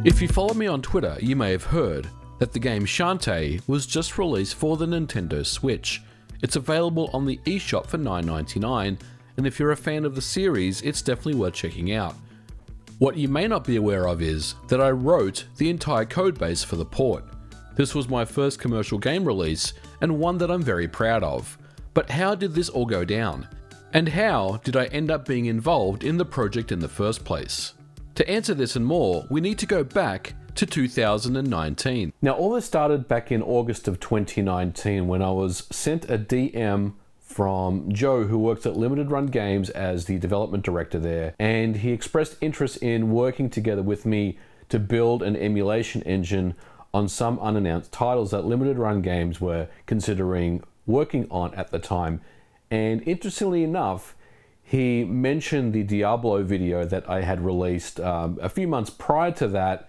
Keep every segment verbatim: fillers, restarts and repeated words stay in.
If you follow me on Twitter, you may have heard that the game Shantae was just released for the Nintendo Switch. It's available on the eShop for nine ninety-nine, and if you're a fan of the series, it's definitely worth checking out. What you may not be aware of is that I wrote the entire codebase for the port. This was my first commercial game release, and one that I'm very proud of. But how did this all go down? And how did I end up being involved in the project in the first place? To answer this and more, we need to go back to two thousand nineteen. Now, all this started back in August of twenty nineteen when I was sent a D M from Joe, who works at Limited Run Games as the development director there, and he expressed interest in working together with me to build an emulation engine on some unannounced titles that Limited Run Games were considering working on at the time. And interestingly enough, he mentioned the Diablo video that I had released um, a few months prior to that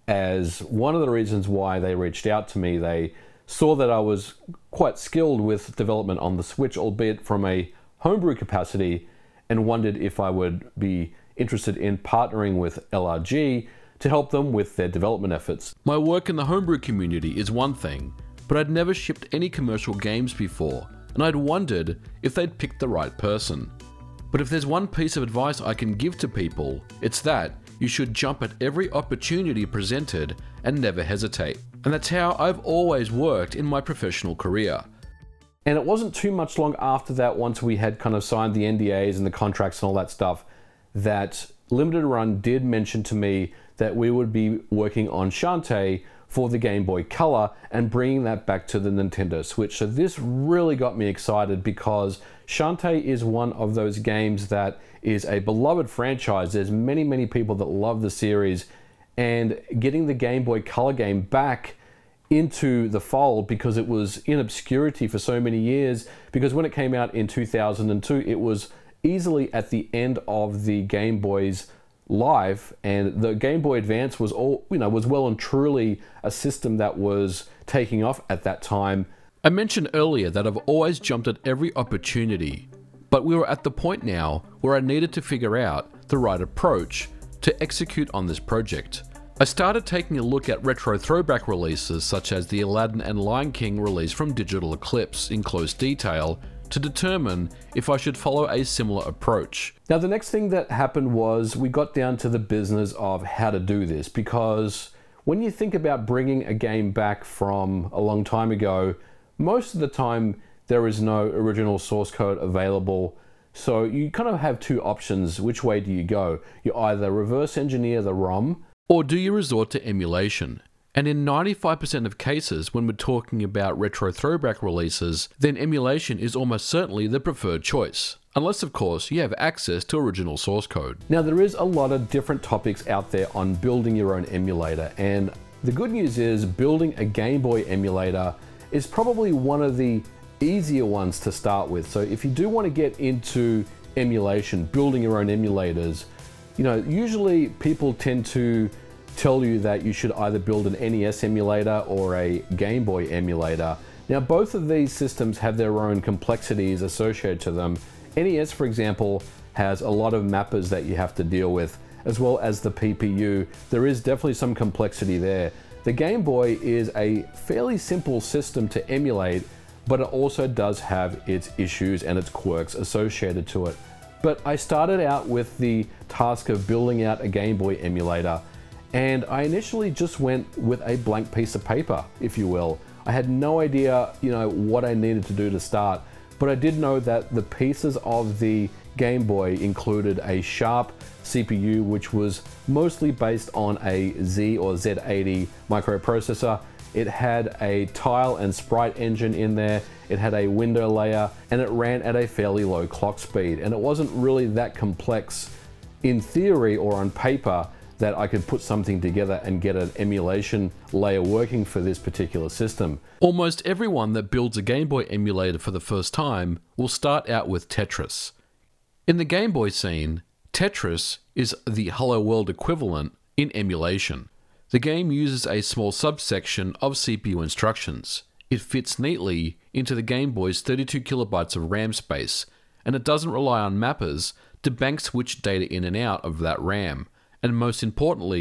as one of the reasons why they reached out to me. They saw that I was quite skilled with development on the Switch, albeit from a homebrew capacity, and wondered if I would be interested in partnering with L R G to help them with their development efforts. My work in the homebrew community is one thing, but I'd never shipped any commercial games before, and I'd wondered if they'd picked the right person. But if there's one piece of advice I can give to people, it's that you should jump at every opportunity presented and never hesitate. And that's how I've always worked in my professional career. And it wasn't too much long after that, once we had kind of signed the N D As and the contracts and all that stuff, that Limited Run did mention to me that we would be working on Shantae for the Game Boy Color and bringing that back to the Nintendo Switch. So this really got me excited because Shantae is one of those games that is a beloved franchise. There's many, many people that love the series, and getting the Game Boy Color game back into the fold, because it was in obscurity for so many years, because when it came out in two thousand two, it was easily at the end of the Game Boy's life, and the Game Boy Advance was all, you know, was well and truly a system that was taking off at that time. I mentioned earlier that I've always jumped at every opportunity, but we were at the point now where I needed to figure out the right approach to execute on this project. I started taking a look at retro throwback releases such as the Aladdin and Lion King release from Digital Eclipse in close detail to determine if I should follow a similar approach. Now, the next thing that happened was we got down to the business of how to do this, because when you think about bringing a game back from a long time ago, most of the time there is no original source code available. So you kind of have two options. Which way do you go? You either reverse engineer the ROM, or do you resort to emulation? And in ninety-five percent of cases, when we're talking about retro throwback releases, then emulation is almost certainly the preferred choice. Unless, of course, you have access to original source code. Now, there is a lot of different topics out there on building your own emulator, and the good news is building a Game Boy emulator is probably one of the easier ones to start with. So if you do want to get into emulation, building your own emulators, you know, usually people tend to tell you that you should either build an N E S emulator or a Game Boy emulator. Now, both of these systems have their own complexities associated to them. N E S, for example, has a lot of mappers that you have to deal with, as well as the P P U. There is definitely some complexity there. The Game Boy is a fairly simple system to emulate, but it also does have its issues and its quirks associated to it. But I started out with the task of building out a Game Boy emulator, and I initially just went with a blank piece of paper, if you will. I had no idea, you know, what I needed to do to start, but I did know that the pieces of the Game Boy included a Sharp C P U, which was mostly based on a Z or Z eighty microprocessor. It had a tile and sprite engine in there, it had a window layer, and it ran at a fairly low clock speed. And it wasn't really that complex in theory or on paper that I could put something together and get an emulation layer working for this particular system. Almost everyone that builds a Game Boy emulator for the first time will start out with Tetris. In the Game Boy scene, Tetris is the Hello World equivalent in emulation. The game uses a small subsection of C P U instructions. It fits neatly into the Game Boy's thirty-two kilobytes of RAM space, and it doesn't rely on mappers to bank switch data in and out of that RAM. And most importantly,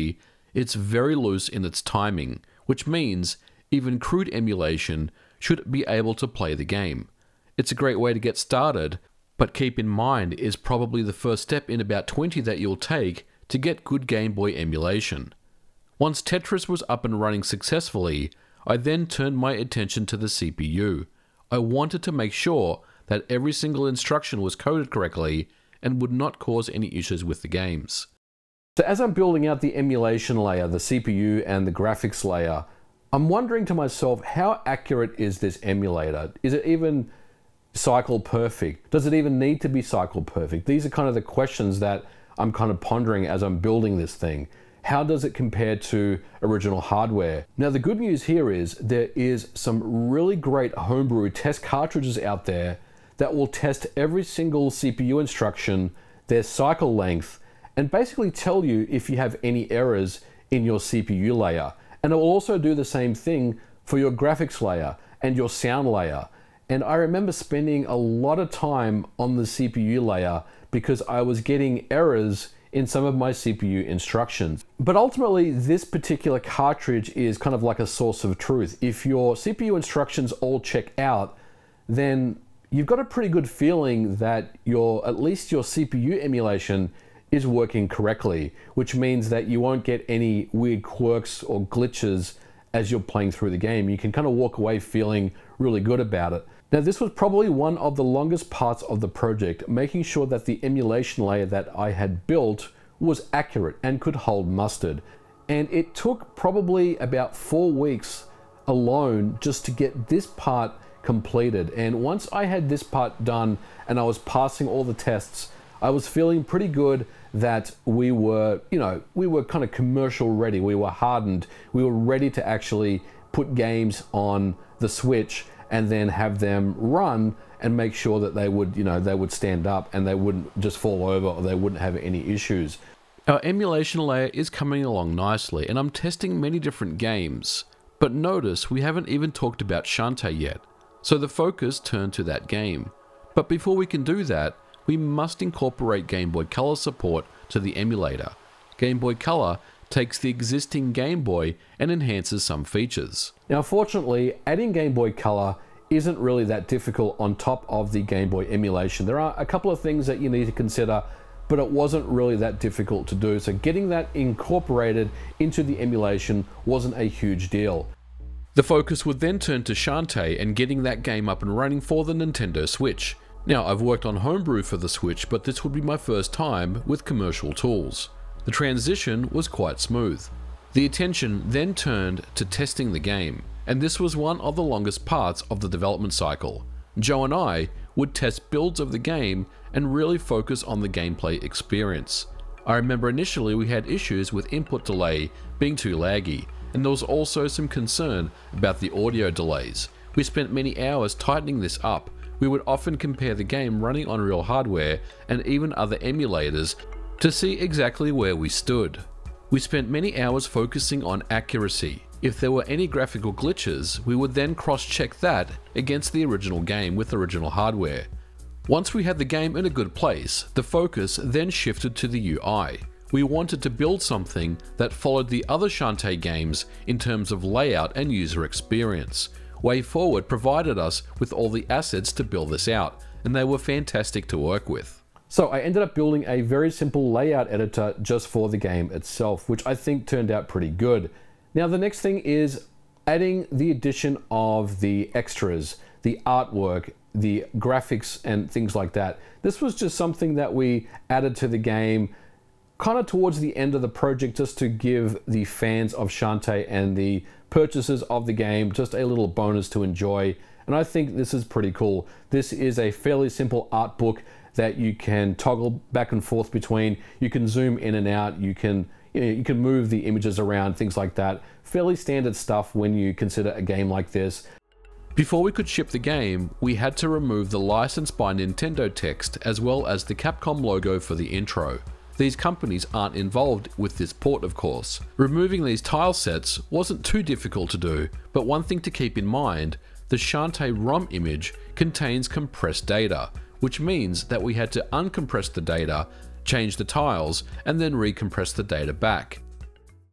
It's very loose in its timing, which means even crude emulation should be able to play the game. It's a great way to get started, but keep in mind is probably the first step in about twenty that you'll take to get good Game Boy emulation. Once Tetris was up and running successfully, I then turned my attention to the C P U. I wanted to make sure that every single instruction was coded correctly and would not cause any issues with the games. So as I'm building out the emulation layer, the C P U and the graphics layer, I'm wondering to myself, how accurate is this emulator? Is it even cycle perfect? Does it even need to be cycle perfect? These are kind of the questions that I'm kind of pondering as I'm building this thing. How does it compare to original hardware? Now the good news here is there is some really great homebrew test cartridges out there that will test every single C P U instruction, their cycle length, and basically tell you if you have any errors in your C P U layer. And it will also do the same thing for your graphics layer and your sound layer. And I remember spending a lot of time on the C P U layer because I was getting errors in some of my C P U instructions. But ultimately, this particular cartridge is kind of like a source of truth. If your C P U instructions all check out, then you've got a pretty good feeling that your, at least your C P U emulation is working correctly, which means that you won't get any weird quirks or glitches as you're playing through the game. You can kind of walk away feeling really good about it. Now, this was probably one of the longest parts of the project, making sure that the emulation layer that I had built was accurate and could hold mustard. And it took probably about four weeks alone just to get this part completed. And once I had this part done and I was passing all the tests, I was feeling pretty good that we were, you know, we were kind of commercial ready. We were hardened. We were ready to actually put games on the Switch and then have them run and make sure that they would, you know, they would stand up and they wouldn't just fall over or they wouldn't have any issues. Our emulation layer is coming along nicely and I'm testing many different games. But notice we haven't even talked about Shantae yet. So the focus turned to that game. But before we can do that, we must incorporate Game Boy Color support to the emulator. Game Boy Color takes the existing Game Boy and enhances some features. Now fortunately, adding Game Boy Color isn't really that difficult on top of the Game Boy emulation. There are a couple of things that you need to consider, but it wasn't really that difficult to do. So getting that incorporated into the emulation wasn't a huge deal. The focus would then turn to Shantae and getting that game up and running for the Nintendo Switch. Now, I've worked on homebrew for the Switch, but this would be my first time with commercial tools. The transition was quite smooth. The attention then turned to testing the game, and this was one of the longest parts of the development cycle. Joe and I would test builds of the game and really focus on the gameplay experience. I remember initially we had issues with input delay being too laggy, and there was also some concern about the audio delays. We spent many hours tightening this up. We would often compare the game running on real hardware and even other emulators to see exactly where we stood. We spent many hours focusing on accuracy. If there were any graphical glitches, we would then cross-check that against the original game with original hardware. Once we had the game in a good place, the focus then shifted to the U I. We wanted to build something that followed the other Shantae games in terms of layout and user experience. WayForward provided us with all the assets to build this out, and they were fantastic to work with. So I ended up building a very simple layout editor just for the game itself, which I think turned out pretty good. Now the next thing is adding the addition of the extras, the artwork, the graphics and things like that. This was just something that we added to the game kind of towards the end of the project, just to give the fans of Shantae and the purchasers of the game just a little bonus to enjoy. And I think this is pretty cool. This is a fairly simple art book that you can toggle back and forth between. You can zoom in and out. You can, you know, you can move the images around, things like that. Fairly standard stuff when you consider a game like this. Before we could ship the game, we had to remove the licensed by Nintendo text as well as the Capcom logo for the intro. These companies aren't involved with this port, of course. Removing these tile sets wasn't too difficult to do, but one thing to keep in mind, the Shantae ROM image contains compressed data, which means that we had to uncompress the data, change the tiles, and then recompress the data back.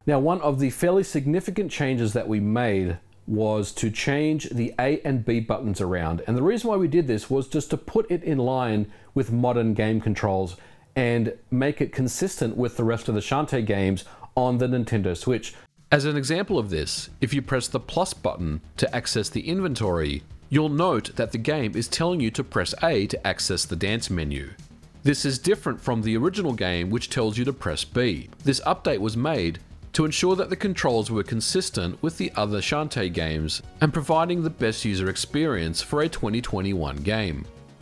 Now, one of the fairly significant changes that we made was to change the A and B buttons around. And the reason why we did this was just to put it in line with modern game controls and make it consistent with the rest of the Shantae games on the Nintendo Switch. As an example of this, if you press the plus button to access the inventory, you'll note that the game is telling you to press A to access the dance menu. This is different from the original game, which tells you to press B. This update was made to ensure that the controls were consistent with the other Shantae games and providing the best user experience for a twenty twenty-one game.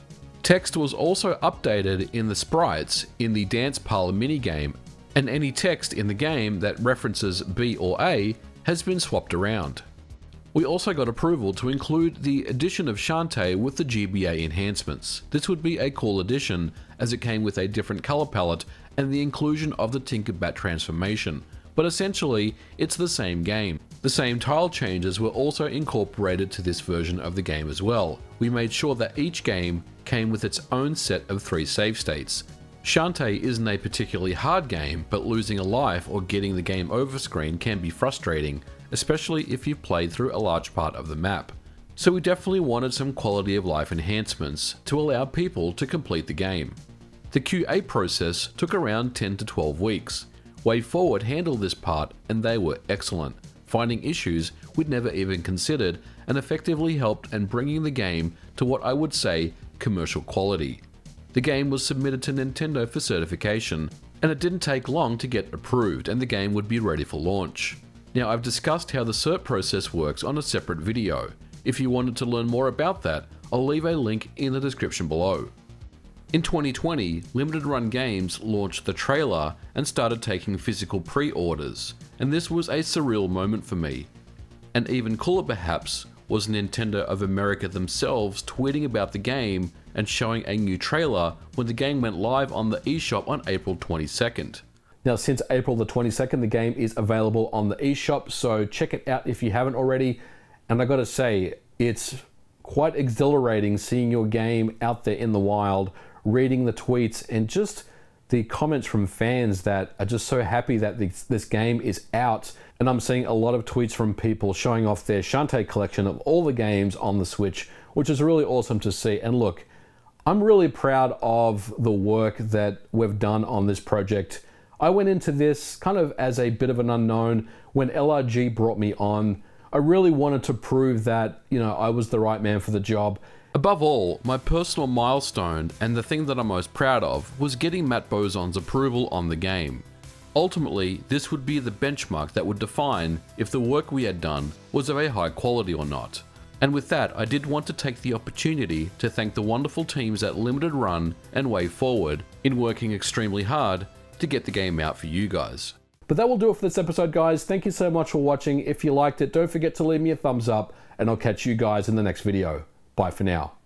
Text was also updated in the sprites in the Dance Parlor minigame, and any text in the game that references B or A has been swapped around. We also got approval to include the addition of Shantae with the G B A enhancements. This would be a cool addition as it came with a different color palette and the inclusion of the Tinkerbat transformation, but essentially it's the same game. The same tile changes were also incorporated to this version of the game as well. We made sure that each game came with its own set of three save states. Shantae isn't a particularly hard game, but losing a life or getting the game over screen can be frustrating, especially if you've played through a large part of the map. So we definitely wanted some quality of life enhancements to allow people to complete the game. The Q A process took around ten to twelve weeks. WayForward handled this part and they were excellent, finding issues we'd never even considered and effectively helped in bringing the game to what I would say commercial quality. The game was submitted to Nintendo for certification, and it didn't take long to get approved and the game would be ready for launch. Now, I've discussed how the cert process works on a separate video. If you wanted to learn more about that, I'll leave a link in the description below. In twenty twenty, Limited Run Games launched the trailer and started taking physical pre-orders, and this was a surreal moment for me. And even cooler perhaps was Nintendo of America themselves tweeting about the game and showing a new trailer when the game went live on the eShop on April twenty-second. Now, since April the twenty-second, the game is available on the eShop, so check it out if you haven't already. And I gotta say, it's quite exhilarating seeing your game out there in the wild, reading the tweets and just the comments from fans that are just so happy that this, this game is out. And I'm seeing a lot of tweets from people showing off their Shantae collection of all the games on the Switch, which is really awesome to see. And look, I'm really proud of the work that we've done on this project. I went into this kind of as a bit of an unknown. When L R G brought me on, I really wanted to prove that, you know, I was the right man for the job. Above all, my personal milestone and the thing that I'm most proud of was getting Matt Bozon's approval on the game. Ultimately, this would be the benchmark that would define if the work we had done was of a high quality or not. And with that, I did want to take the opportunity to thank the wonderful teams at Limited Run and WayForward in working extremely hard to get the game out for you guys. But that will do it for this episode, guys. Thank you so much for watching. If you liked it, don't forget to leave me a thumbs up, and I'll catch you guys in the next video. Bye for now.